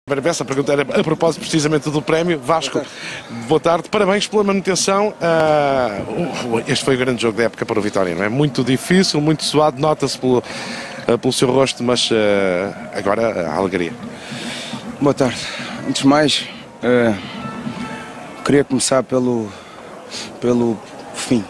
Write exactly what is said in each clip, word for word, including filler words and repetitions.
Essa pergunta era a propósito precisamente do prémio. Vasco, boa tarde, boa tarde. Parabéns pela manutenção. Uh, este foi o grande jogo da época para o Vitória, não é? Muito difícil, muito suado, nota-se pelo, uh, pelo seu rosto, mas uh, agora a alegria. Boa tarde. Antes de mais, uh, queria começar pelo, pelo fim.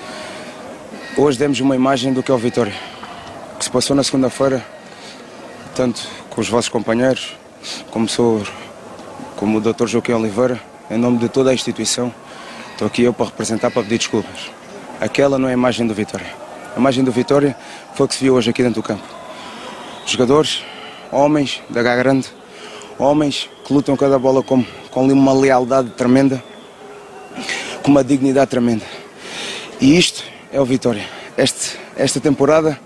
Hoje demos uma imagem do que é o Vitória, que se passou na segunda-feira, tanto com os vossos companheiros, como sou, como o doutor Joaquim Oliveira, em nome de toda a instituição, estou aqui eu para representar, para pedir desculpas. Aquela não é a imagem do Vitória. A imagem do Vitória foi o que se viu hoje aqui dentro do campo. Jogadores, homens da H grande, homens que lutam cada bola com, com uma lealdade tremenda, com uma dignidade tremenda. E isto é o Vitória. Este, esta temporada,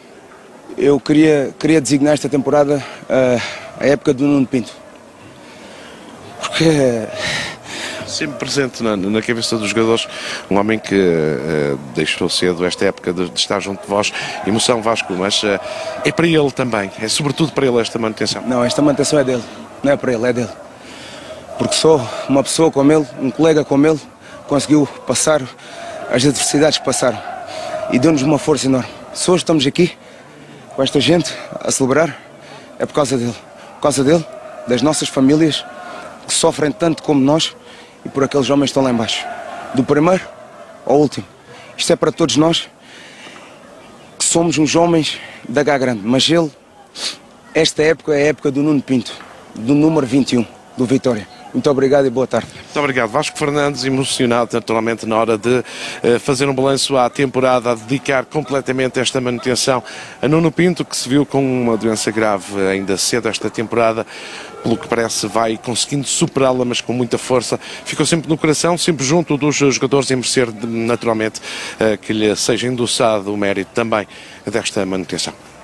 eu queria, queria designar esta temporada uh, a época do Nuno Pinto. Porque... Sempre presente na, na cabeça dos jogadores, um homem que uh, deixou cedo esta época de, de estar junto de vós. Emoção, Vasco, mas uh, é para ele também, é sobretudo para ele esta manutenção. Não, esta manutenção é dele, não é para ele, é dele. Porque só uma pessoa como ele, um colega como ele, conseguiu passar as adversidades que passaram e deu-nos uma força enorme. Se hoje estamos aqui com esta gente a celebrar, é por causa dele. Por causa dele, das nossas famílias que sofrem tanto como nós e por aqueles homens que estão lá embaixo. Do primeiro ao último. Isto é para todos nós que somos uns homens da H grande. Mas ele, esta época é a época do Nuno Pinto, do número vinte e um, do Vitória. Muito obrigado e boa tarde. Muito obrigado. Vasco Fernandes, emocionado naturalmente na hora de uh, fazer um balanço à temporada, a dedicar completamente esta manutenção a Nuno Pinto, que se viu com uma doença grave ainda cedo esta temporada, pelo que parece vai conseguindo superá-la, mas com muita força. Ficou sempre no coração, sempre junto dos jogadores, e merecer naturalmente uh, que lhe seja endossado o mérito também desta manutenção.